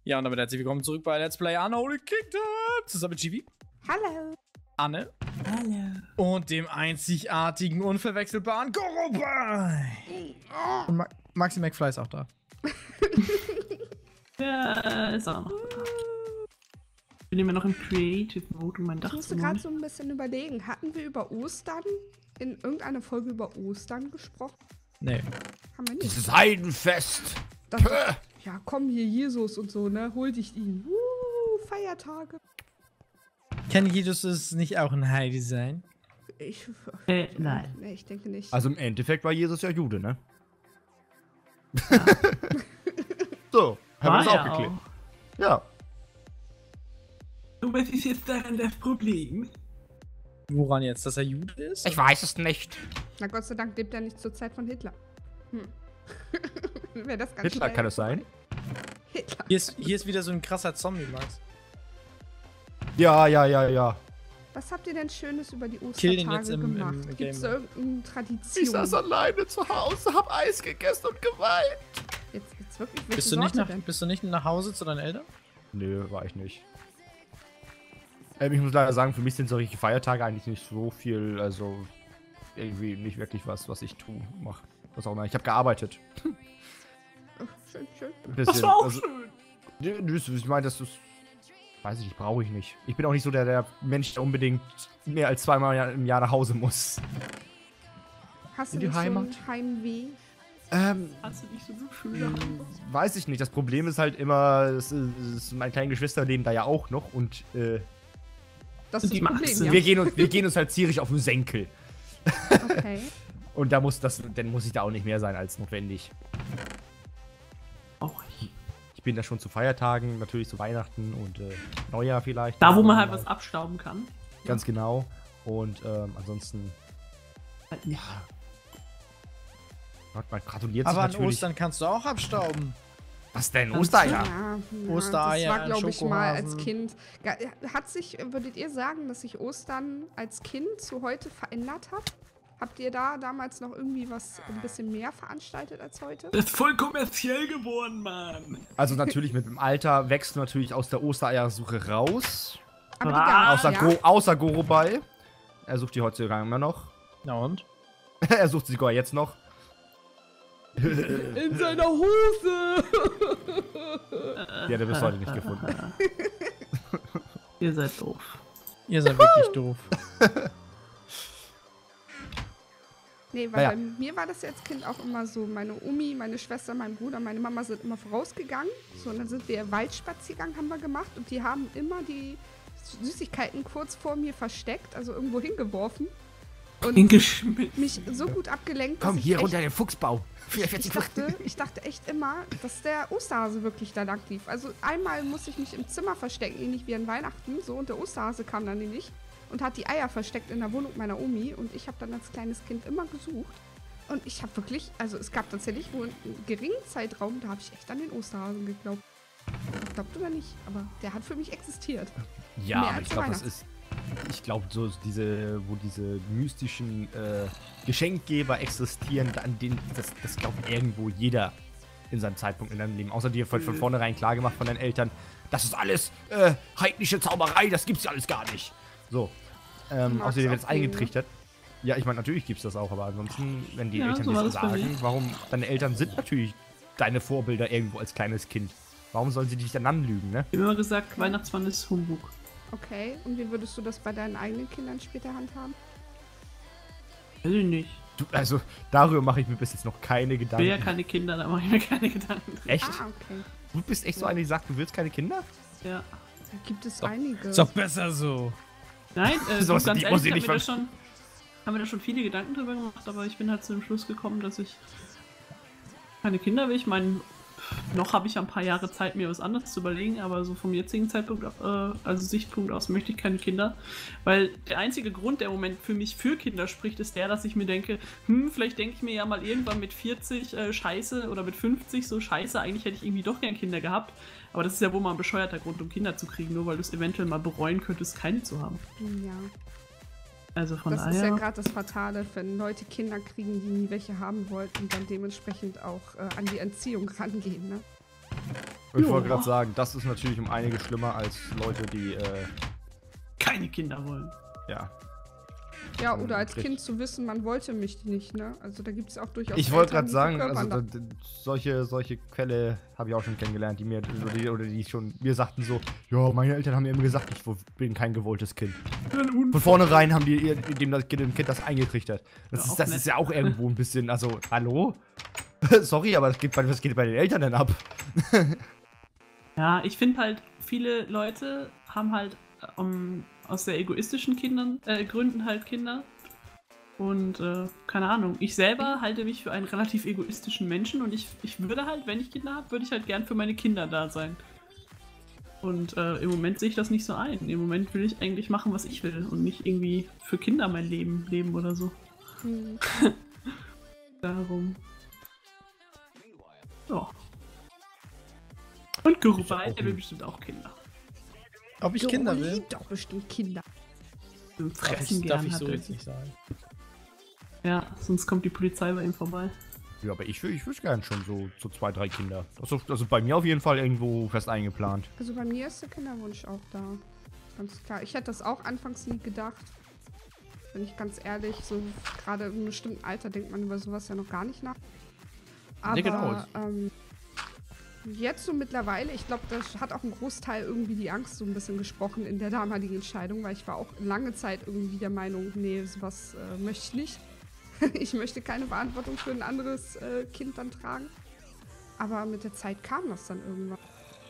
Ja, und damit herzlich willkommen zurück bei Let's Play Unholy Kingdom. Zusammen mit Chibi. Hallo. Anne. Hallo. Und dem einzigartigen, unverwechselbaren Gorobai. Und Maxi McFly ist auch da. Ja, ist auch noch da. Ich bin immer noch im Creative Mode, um mein Dach Ich musste zu gerade machen. so ein bisschen überlegen. Hatten wir über Ostern in irgendeiner Folge über Ostern gesprochen? Nee. Haben wir nicht. Dieses Heidenfest! Das, ja, komm hier, Jesus und so, ne? Hol dich ihn. Feiertage. Kann Jesus nicht auch ein Heidi sein? Nein. Nee, ich denke nicht. Also im Endeffekt war Jesus ja Jude, ne? So, haben wir das auch geklärt. Ja. Und was ist jetzt daran das Problem? Woran jetzt, dass er Jude ist? Ich weiß es nicht. Na Gott sei Dank lebt er nicht zur Zeit von Hitler. Wäre das ganz Hitler, schnell. kann es sein? Hitler. Hier ist wieder so ein krasser Zombie, Max. Ja. Was habt ihr denn Schönes über die Kill den Ostertage jetzt im gemacht? Gibt es Game. irgendeine Tradition? Ich saß alleine zu Hause, hab Eis gegessen und geweint. Jetzt wirklich, welche Bist du nicht nach Hause zu deinen Eltern? Nö, war ich nicht. Ich muss leider sagen, für mich sind solche Feiertage eigentlich nicht so viel, also irgendwie nicht wirklich was ich mache. Was auch immer. Ich habe gearbeitet. Oh, schön. Ein bisschen. Das war auch also, schön. Ich meine, das ist. Weiß ich nicht, brauche ich nicht. Ich bin auch nicht so der Mensch, der unbedingt mehr als zweimal im Jahr nach Hause muss. Hast du in die nicht Heimat? so ein Heimweh? Hast du nicht so schön? Weiß ich nicht. Das Problem ist halt immer, meine kleinen Geschwister leben da ja auch noch und Das ist Die das Problem, Maxe. ja. wir gehen uns halt ziemlich auf den Senkel. Okay. Und dann muss ich da auch nicht mehr sein als notwendig. Auch hier. Ich bin da schon zu Feiertagen, natürlich zu Weihnachten und Neujahr vielleicht. Da, wo man halt was abstauben kann. Ganz genau. Und ansonsten, Halt nicht. Gott, man gratuliert Aber sich an natürlich. Ostern kannst du auch abstauben. Was denn? Ganz Ostereier? Ja, Ostereier, das war, glaube ich, mal als Schokohasen. Kind. Würdet ihr sagen, dass sich Ostern als Kind zu heute verändert hat? Habt ihr da damals noch irgendwie was ein bisschen mehr veranstaltet als heute? Das ist voll kommerziell geworden, Mann. Also natürlich mit dem Alter wächst du natürlich aus der Ostereiersuche raus. Aber Außer Gorobai. Er sucht die heutzutage immer noch. Na und? Er sucht sie sogar jetzt noch. in seiner Hose! Die hat er bis heute nicht gefunden. Ihr seid doof. Ihr seid wirklich doof. Nee, weil bei mir war das ja als Kind auch immer so. Meine Omi, meine Schwester, mein Bruder, meine Mama sind immer vorausgegangen. So, und dann sind wir Waldspaziergang haben wir gemacht und die haben immer die Süßigkeiten kurz vor mir versteckt, also irgendwo hingeworfen. Und Hingeschmissen. mich so gut abgelenkt, Komm, dass hier ich runter echt, den Fuchsbau. 44 ich dachte echt immer, dass der Osterhase wirklich da lang lief. Also einmal musste ich mich im Zimmer verstecken, ähnlich wie an Weihnachten, so, und der Osterhase kam dann nämlich und hat die Eier versteckt in der Wohnung meiner Omi und ich habe dann als kleines Kind immer gesucht. Und ich habe wirklich, also es gab tatsächlich wohl einen geringen Zeitraum, da habe ich echt an den Osterhasen geglaubt. Glaubt oder nicht, aber der hat für mich existiert. Ja, Mehr aber als ich glaube, Weihnachten. ich glaube, so wo diese mystischen Geschenkgeber existieren, das glaubt irgendwo jeder in seinem Zeitpunkt in seinem Leben. Außer dir von vornherein klar gemacht von deinen Eltern, das ist alles heidnische Zauberei, das gibt's ja alles gar nicht. So. Außerdem wird es eingetrichtert. Ja, ich meine, natürlich gibt's das auch, aber ansonsten, wenn die Ja, Eltern so war das das bei sagen, mir. warum, deine Eltern sind natürlich deine Vorbilder irgendwo als kleines Kind. Warum sollen sie dich dann anlügen, ne? Ich habe immer gesagt, Weihnachtsmann ist Humbug. Okay, und wie würdest du das bei deinen eigenen Kindern später handhaben? Weiß ich nicht. Also, darüber mache ich mir bis jetzt noch keine Ich Gedanken. will ja keine Kinder, da mache ich mir keine Gedanken. Echt? Ah, okay. Du bist echt so eine, die sagt, du willst keine Kinder? Ja. Da gibt es Doch. einige. Ist doch besser so. Nein, So, ganz die ehrlich, muss ich nicht haben wir da schon viele Gedanken drüber gemacht, aber ich bin halt zu dem Schluss gekommen, dass ich keine Kinder will. Ich meine, noch habe ich ein paar Jahre Zeit, mir was anderes zu überlegen, aber so vom jetzigen Zeitpunkt, also Sichtpunkt aus, möchte ich keine Kinder. Weil der einzige Grund, der im Moment für mich für Kinder spricht, ist der, dass ich mir denke, vielleicht denke ich mir ja mal irgendwann mit 40 scheiße oder mit 50 so scheiße, eigentlich hätte ich irgendwie doch gern Kinder gehabt. Aber das ist ja wohl mal ein bescheuerter Grund, um Kinder zu kriegen, nur weil du es eventuell mal bereuen könntest, keine zu haben. Ja. Also von Das daher. ist ja gerade das Fatale, wenn Leute Kinder kriegen, die nie welche haben wollten und dann dementsprechend auch an die Erziehung rangehen, ne? Ich wollte gerade sagen, das ist natürlich um einiges schlimmer als Leute, die, keine Kinder wollen. ja. Ja, oder als Kind zu wissen, man wollte mich nicht, ne? Also da gibt es auch durchaus. Ich wollte Eltern, gerade sagen, die verkörpern also solche Fälle habe ich auch schon kennengelernt, die mir, oder die schon mir sagten so, ja, meine Eltern haben mir immer gesagt, ich bin kein gewolltes Kind. Von vornherein haben die dem Kind das eingetrichtert. Das ist ja auch irgendwo ein bisschen, also, hallo? Sorry, aber was geht bei den Eltern denn ab? Ja, ich finde halt, viele Leute haben halt aus sehr egoistischen Gründen halt Kinder. Und keine Ahnung, ich selber halte mich für einen relativ egoistischen Menschen und ich würde halt, wenn ich Kinder habe, würde ich halt gern für meine Kinder da sein. Und im Moment sehe ich das nicht so ein. Im Moment will ich eigentlich machen, was ich will und nicht irgendwie für Kinder mein Leben leben oder so. Hm. Darum. Ja. Und Gurubai, der will bestimmt auch Kinder. Ob ich Kinder will? liebt doch bestimmt Kinder. Fressen Darf gern ich hat so er. jetzt nicht sagen. Ja, sonst kommt die Polizei bei ihm vorbei. Ja, aber ich wüsste gern schon so 2, 3 Kinder. Das ist bei mir auf jeden Fall irgendwo fest eingeplant. Also bei mir ist der Kinderwunsch auch da. Ganz klar. Ich hätte das auch anfangs nie gedacht. Bin ich ganz ehrlich, so gerade in einem bestimmten Alter denkt man über sowas ja noch gar nicht nach. Aber genau. jetzt so mittlerweile, ich glaube, das hat auch ein Großteil irgendwie die Angst so ein bisschen gesprochen in der damaligen Entscheidung, weil ich war auch lange Zeit irgendwie der Meinung, nee, sowas möchte ich nicht. Ich möchte keine Verantwortung für ein anderes Kind dann tragen. Aber mit der Zeit kam das dann irgendwann.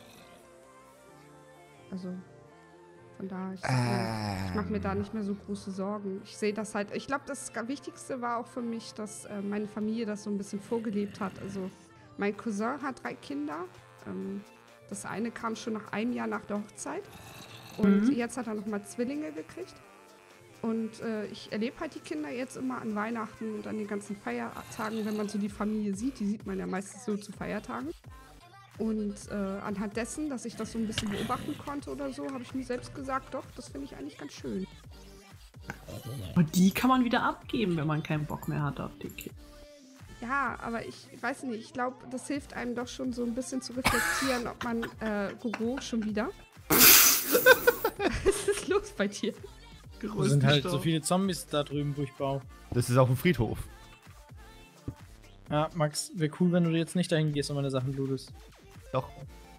Also, von daher, ich mache mir da nicht mehr so große Sorgen. Ich sehe das halt, ich glaube, das Wichtigste war auch für mich, dass meine Familie das so ein bisschen vorgelebt hat. Also, mein Cousin hat 3 Kinder. Das eine kam schon nach einem Jahr nach der Hochzeit. Und jetzt hat er nochmal Zwillinge gekriegt. Und ich erlebe halt die Kinder jetzt immer an Weihnachten und an den ganzen Feiertagen, wenn man so die Familie sieht. Die sieht man ja meistens so zu Feiertagen. Und anhand dessen, dass ich das so ein bisschen beobachten konnte oder so, habe ich mir selbst gesagt, doch, das finde ich eigentlich ganz schön. Aber die kann man wieder abgeben, wenn man keinen Bock mehr hat auf die Kinder. Ja, aber ich weiß nicht, ich glaube, das hilft einem doch schon so ein bisschen zu reflektieren, ob man, Gogo, schon wieder? Was ist los bei dir? Da sind halt so viele Zombies da drüben, wo ich baue. Das ist auch ein Friedhof. Ja, Max, wäre cool, wenn du jetzt nicht dahin gehst und meine Sachen lootest. Doch.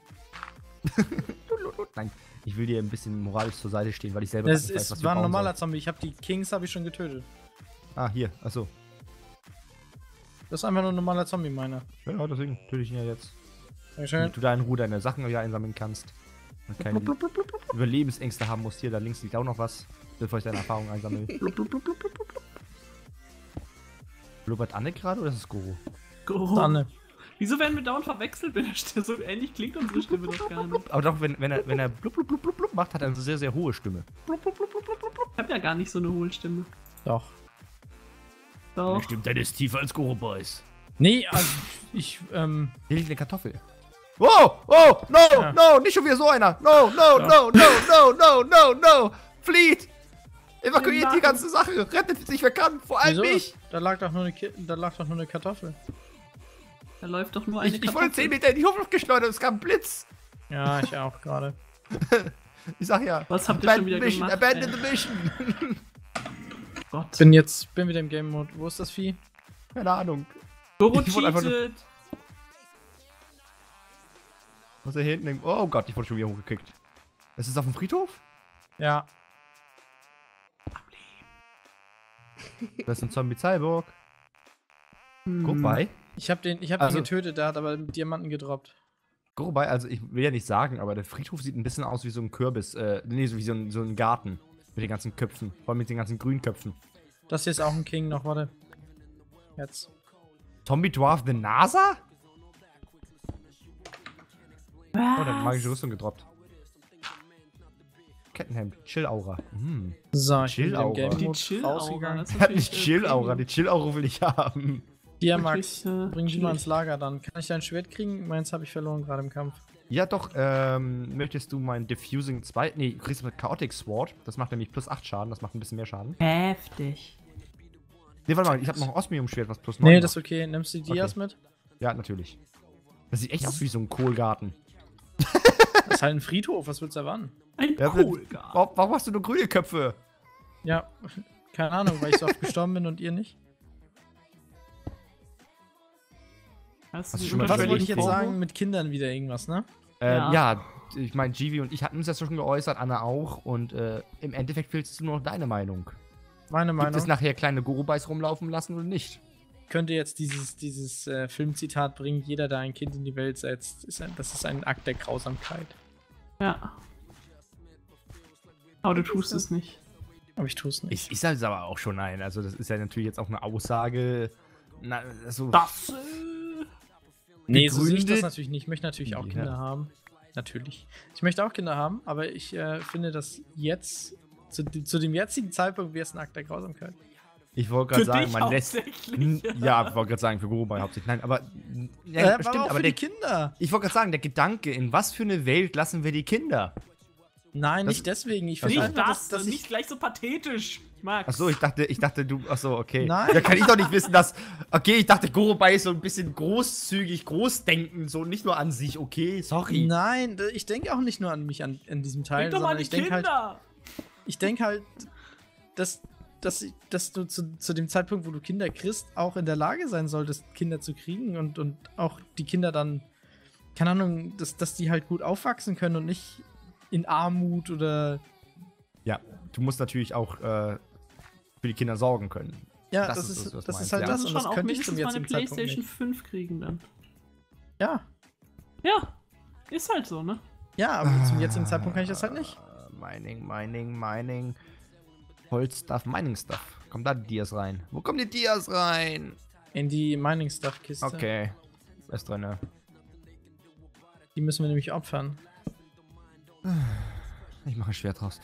Nein, ich will dir ein bisschen moralisch zur Seite stehen, weil ich selber Das gar nicht weiß, was war wir ein bauen normaler sollen. Zombie. Ich habe die Kings schon getötet. Ah, hier, achso. Das ist einfach nur ein normaler Zombie, meiner. Ja, deswegen töte ich ihn ja jetzt. Dankeschön. Damit du da in Ruhe deine Sachen wieder einsammeln kannst. Und keine Überlebensängste haben musst. Hier, da links liegt auch noch was, bevor ich deine Erfahrung einsammle. Blubbert Anne gerade oder ist es Goro? Anne. Wieso werden wir dauernd verwechselt, wenn er so ähnlich klingt unsere Stimme doch gar nicht? Aber doch, wenn er blub, blub, blub, blub, blub macht, hat er eine sehr, sehr hohe Stimme. Ich habe ja gar nicht so eine hohe Stimme. Doch. Doch. Stimmt, der ist tiefer als Goro Boys. Nee, also ich, Hier liegt eine Kartoffel. Wow, oh, no, Ja. no, nicht schon wieder so einer. No, no, Ja. no, no, no, no, no, no. Flieht. Evakuiert die Nein. ganze Sache. Rettet sich, wer kann. Vor allem wieso? mich. Da lag doch nur eine Kartoffel. Da läuft doch nur eine Ich wurde 10 Meter in die Luft geschleudert. Es kam ein Blitz. Ja, ich auch gerade. Ich sag ja. Was habt ihr schon wieder Mission, gemacht, Abandon ey? the mission. Gott. Bin wieder im Game Mode. Wo ist das Vieh? Keine Ahnung. Goro Ich wurde einfach nur- cheatet. Was er hier hinten denkt. Oh Gott, ich wurde schon wieder hochgekickt. Ist es auf dem Friedhof? Ja. Das ist ein Zombie-Cyborg. Hm. Gorobei? Ich hab den Also- getötet, der hat aber Diamanten gedroppt. Gorobei, also ich will ja nicht sagen, aber der Friedhof sieht ein bisschen aus wie so ein Kürbis. Nee, so wie so ein Garten. Mit den ganzen Köpfen. Vor allem mit den ganzen Grünköpfen. Das hier ist auch ein King noch, warte. Jetzt. Zombie Dwarf the NASA? Oh, der hat Was? magische Rüstung gedroppt. Kettenhemd. Chill-Aura. So, ich bin wieder im Chill-Aura. Game Die Mode Chill-Aura. rausgegangen. das ist Er hat natürlich, nicht Chill-Aura. Premium. Die Chill-Aura will ich haben. Hier, Wirklich, Max, bring die mal schwierig. ins Lager dann. Kann ich dein Schwert kriegen? Meins habe ich verloren gerade im Kampf. Ja, doch. Möchtest du mein Diffusing 2? Nee, du kriegst mit Chaotic Sword. Das macht nämlich plus 8 Schaden. Das macht ein bisschen mehr Schaden. Heftig. Nee, warte mal. Ich habe noch ein Osmium-Schwert, was plus 9 Nee, macht. das ist okay. Nimmst du die Dias mit? Ja, natürlich. Das sieht echt aus wie so ein Kohlgarten. Das ist halt ein Friedhof, was willst du erwarten? Ein Ja, Kohlgarten. warum hast du nur grüne Köpfe? Ja, keine Ahnung, weil ich so oft gestorben bin und ihr nicht. Hast du du schon mal Was überlegt, wollte ich jetzt Bobo? sagen mit Kindern wieder irgendwas, ne? Ja. Ja, ich meine, Givi und ich hatten uns das schon geäußert, Anna auch. Und im Endeffekt willst du nur noch deine Meinung. Meine Gibt es Meinung. nachher kleine Gurubais rumlaufen lassen oder nicht? Könnte jetzt dieses Filmzitat bringen, jeder, der ein Kind in die Welt setzt, das ist ein Akt der Grausamkeit. Ja. Aber du tust es nicht. Aber ich tue es nicht. Ist das aber auch schon ein. Also, das ist ja natürlich jetzt auch eine Aussage. Na, so. Das, Nee, so sehe ich das begründet- natürlich nicht. Ich möchte natürlich auch Ja. Kinder haben. Natürlich. Ich möchte auch Kinder haben, aber ich finde, dass jetzt, zu dem jetzigen Zeitpunkt, wäre es ein Akt der Grausamkeit. Ich wollte gerade Für sagen, dich man lässt. hauptsächlich. Ja, ich wollte gerade sagen, für Gurubai hauptsächlich. Nein, aber. Ja, aber auch für der, die Kinder. ich wollte gerade sagen, der Gedanke, in was für eine Welt lassen wir die Kinder? Nein, Das- nicht deswegen. Ich Nicht finde einfach, das, nicht gleich so pathetisch, Max. Achso, ich dachte, du. Achso, okay. Nein. Da kann ich doch nicht wissen, dass. Okay, ich dachte, Gurubai ist so ein bisschen großzügig, großdenken, so nicht nur an sich, okay, sorry. Nein, ich denke auch nicht nur an mich in diesem Teil, Denk doch mal sondern an die ich denke halt, Kinder. dass du zu dem Zeitpunkt, wo du Kinder kriegst, auch in der Lage sein solltest, Kinder zu kriegen und auch die Kinder dann, keine Ahnung, dass die halt gut aufwachsen können und nicht in Armut oder. Ja, du musst natürlich auch für die Kinder sorgen können. Ja, Das das ist ist das, was das du ist meinst, halt ja. das Das und schon das auch könnte ich zum mindestens mal eine jetzigen Zeitpunkt PlayStation nicht. 5 kriegen dann. Ja, Ja, ist halt so, ne? ja, aber zum jetzigen Zeitpunkt kann ich das halt nicht. Mining. Holzstuff, Mining-Stuff. Kommen da die Dias rein? Wo kommen die Dias rein? In die Mining-Stuff-Kiste. Okay. Was drin? Die müssen wir nämlich opfern. Ich mache ein Schwert draus.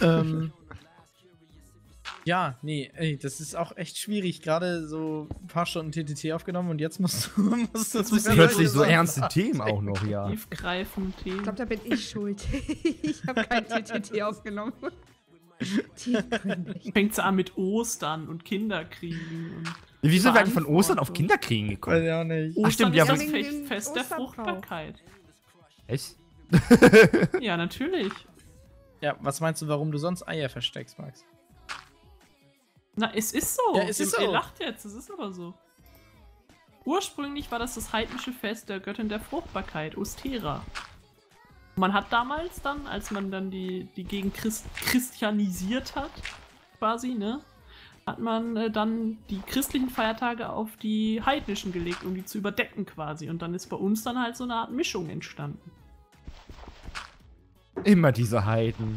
Ja, nee, ey, das ist auch echt schwierig. Gerade so ein paar Stunden TTT aufgenommen und jetzt musst du musst du Plötzlich so Sachen ernste Themen auch noch, ja. Tiefgreifende Ich Themen. glaube, da bin ich schuld. Ich habe kein TTT aufgenommen. Tiefgründig. Fängt an mit Ostern und Kinderkriegen. Und Wie sind wir eigentlich von Ostern auf Verantwortung. Kinderkriegen Weiß gekommen? ich auch nicht. Ach, stimmt, Ostern ja, ist das wegen dem Fest der Osterbrauch. Fruchtbarkeit. Echt? Ja, natürlich. Ja, was meinst du, warum du sonst Eier versteckst, Max? Na, es ist so. Ja, es ist Ihr so. lacht jetzt, es ist aber so. Ursprünglich war das heidnische Fest der Göttin der Fruchtbarkeit, Ostera. Man hat damals dann, als man dann die Gegend christianisiert hat, quasi, ne, hat man dann die christlichen Feiertage auf die heidnischen gelegt, um die zu überdecken quasi. Und dann ist bei uns dann halt so eine Art Mischung entstanden. Immer diese Heiden.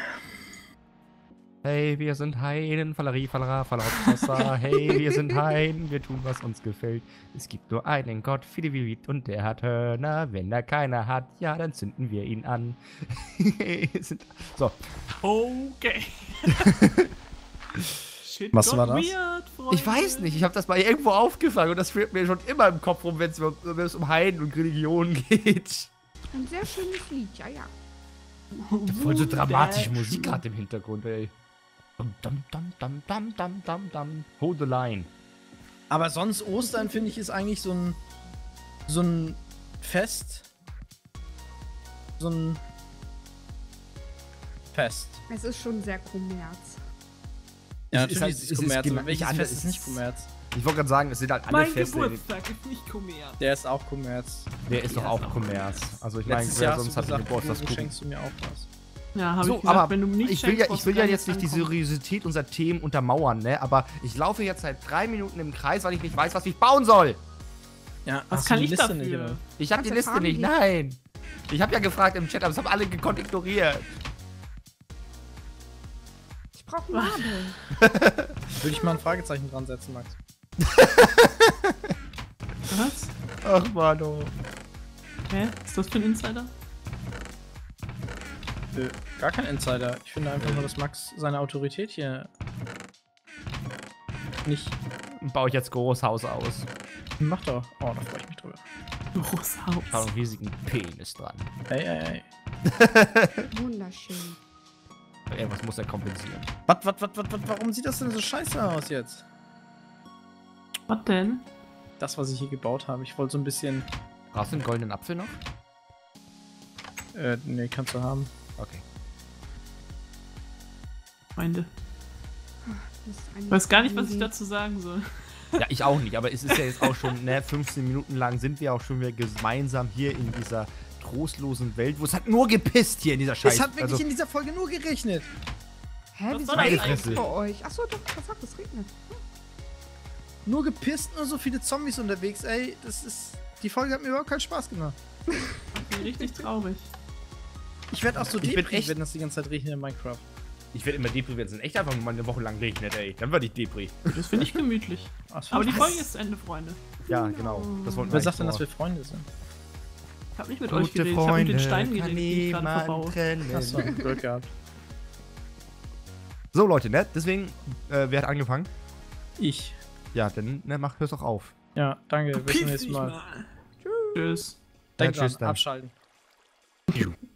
Hey, wir sind Heiden, Falleri, Falera, Falautossa. Hey, wir sind Heiden, wir tun, was uns gefällt. Es gibt nur einen Gott, Fidivivid, und der hat Hörner. Wenn er keiner hat, ja, dann zünden wir ihn an. So, Okay. Shit Was got war das? weird, Freunde. ich weiß nicht, ich habe das mal irgendwo aufgefangen und das führt mir schon immer im Kopf rum, wenn es um Heiden und Religion geht. Ein sehr schönes Lied, ja, ja. Voll so dramatische That's Musik true. gerade im Hintergrund, ey. Dum, dum, dum, dum, dum, dum, dum. Hold the line. Aber sonst Ostern, finde ich, ist eigentlich so ein Fest. So ein Fest. Es ist schon sehr Kommerz. Ja, Es ist natürlich halt- ist es es ist Kommerz, genau- aber welches nicht Fest anders. ist nicht Kommerz? Ich wollte gerade sagen, es sind halt alle Mein Feste. Geburtstag ist nicht Kommerz. Der ist auch Kommerz. Der ist doch Ja, auch ist auch Kommerz. Also ich meine, Letztes wer Jahr hast sonst du hat den gesagt, Geburtstag du gucken. schenkst du mir auch was. Ja, habe So, ich gesagt, aber wenn du nicht ich will schenkst, ja brauchst du jetzt nicht die reinkommen. Seriosität unserer Themen untermauern, ne? Aber ich laufe jetzt seit 3 Minuten im Kreis, weil ich nicht weiß, was ich bauen soll. Ja, Was hast kann du ich die Liste dafür? nicht, oder? Ich habe Kannst die du Liste fragen, nicht, wie- nein. Ich habe ja gefragt im Chat, aber es haben alle gekonnt ignoriert. Ich brauche Marble. Würde ich mal ein Fragezeichen dran setzen, Max. Was? Ach, Mano. Hä? Ist das für ein Insider? Gar kein Insider. Ich finde einfach nur, dass Max seine Autorität hier nicht Baue ich jetzt Großhaus aus. macht. Doch. Oh, da freue ich mich drüber. Großes Ich habe Haus. einen riesigen Penis dran. Ey. Wunderschön. Irgendwas muss er kompensieren. Warum sieht das denn so scheiße aus jetzt? Was denn? Das, was ich hier gebaut habe. Ich wollte so ein bisschen. Brauchst du einen goldenen Apfel noch? Nee, kannst du haben. Okay. Freunde. Das ist eine Ich weiß gar nicht, was ich Idee. dazu sagen soll. Ja, ich auch nicht, aber es ist ja jetzt auch schon, ne, 15 Minuten lang sind wir auch schon wieder gemeinsam hier in dieser trostlosen Welt, wo es hat nur gepisst hier in dieser Scheiße. Es hat wirklich in dieser Folge nur gerechnet. Hä, Was wieso soll das regnet eigentlich? es bei euch? Achso, doch, gesagt, es regnet. Nur gepisst, nur so viele Zombies unterwegs, ey. Das ist. Die Folge hat mir überhaupt keinen Spaß gemacht. Ich bin richtig traurig. Ich werde auch so Ich bin deprimiert, echt- wenn das die ganze Zeit regnet in Minecraft. Ich werde immer deprimiert, wenn es in echt einfach mal eine Woche lang regnet, ey. Dann werde ich depri. Das finde ich gemütlich. Ach, so. Aber die Was? Folge ist zu Ende, Freunde. Ja, genau. Das wollten wir Wer sagt denn, eigentlich dass wir Freunde sind? Ich habe nicht mit euch geredet, ich habe mit den Steinen geredet, die ich gerade verbaue. Achso, Glück gehabt. So, Leute, ne? Deswegen, wer hat angefangen? Ich. Ja, dann ne, hör's doch auf. Ja, danke. Bis zum nächsten Mal. Tschüss. Denk Tschüss dran, dann. abschalten. Piu.